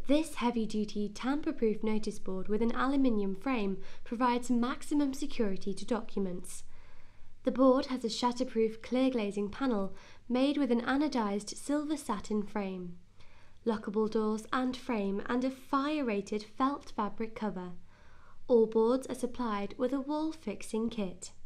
This heavy-duty, tamper-proof notice board with an aluminium frame provides maximum security to documents. The board has a shatterproof clear glazing panel made with an anodized silver satin frame, lockable doors and frame, and a fire-rated felt fabric cover. All boards are supplied with a wall fixing kit.